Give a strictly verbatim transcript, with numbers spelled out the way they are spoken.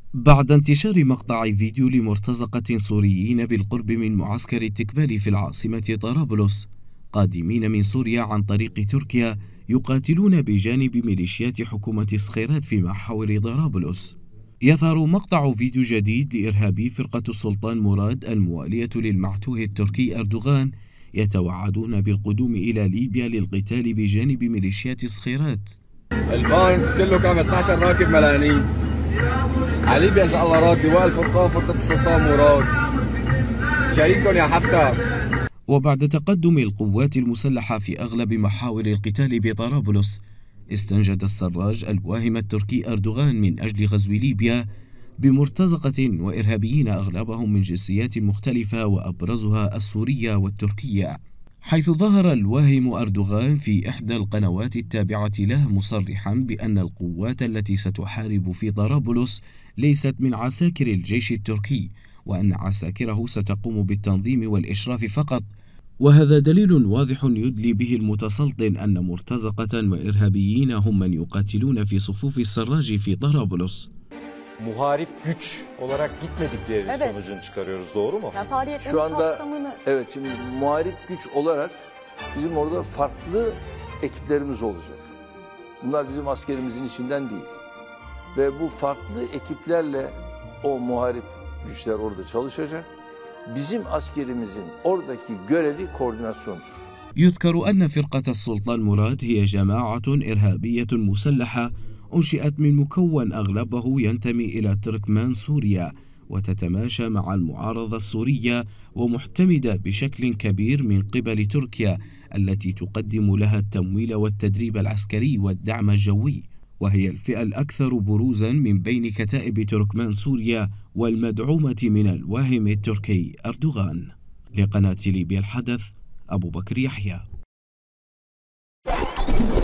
بعد انتشار مقطع فيديو لمرتزقة سوريين بالقرب من معسكر التكبال في العاصمة طرابلس قادمين من سوريا عن طريق تركيا يقاتلون بجانب ميليشيات حكومة الصخيرات في محاور طرابلس. يظهر مقطع فيديو جديد لإرهابي فرقة السلطان مراد الموالية للمعتوه التركي أردوغان يتوعدون بالقدوم إلى ليبيا للقتال بجانب ميليشيات الصخيرات. البان كله كان اثني عشر راكب ملانين على ليبيا ان شاء الله راد لواء الفرقان فرقة السلطان مراد شايفكم يا حفتر. وبعد تقدم القوات المسلحة في أغلب محاور القتال بطرابلس، استنجد السراج الواهم التركي أردوغان من أجل غزو ليبيا بمرتزقة وإرهابيين أغلبهم من جنسيات مختلفة وأبرزها السورية والتركية، حيث ظهر الواهم أردوغان في إحدى القنوات التابعة له مصرحا بأن القوات التي ستحارب في طرابلس ليست من عساكر الجيش التركي، وأن عساكره ستقوم بالتنظيم والإشراف فقط. وهذا دليل واضح يدلي به المتسلطن أن مرتزقة وإرهابيين هم من يقاتلون في صفوف السراج في طرابلس. Muharip güç olarak gitmedikleri evet. sonucunu çıkarıyoruz, doğru mu? Ya, şu anda kapsamını... evet, şimdi muharip güç olarak bizim orada farklı ekiplerimiz olacak. Bunlar bizim askerimizin içinden değil. Ve bu farklı ekiplerle o muharip güçler orada çalışacak. Bizim askerimizin oradaki görevi koordinasyondur. يذكر أن فرقة السلطان مراد هي جماعة إرهابية مسلحة أنشئت من مكون أغلبه ينتمي إلى تركمان سوريا، وتتماشى مع المعارضة السورية، ومعتمدة بشكل كبير من قبل تركيا التي تقدم لها التمويل والتدريب العسكري والدعم الجوي، وهي الفئة الأكثر بروزا من بين كتائب تركمان سوريا والمدعومة من الواهم التركي أردوغان. لقناة ليبيا الحدث، أبو بكر يحيى.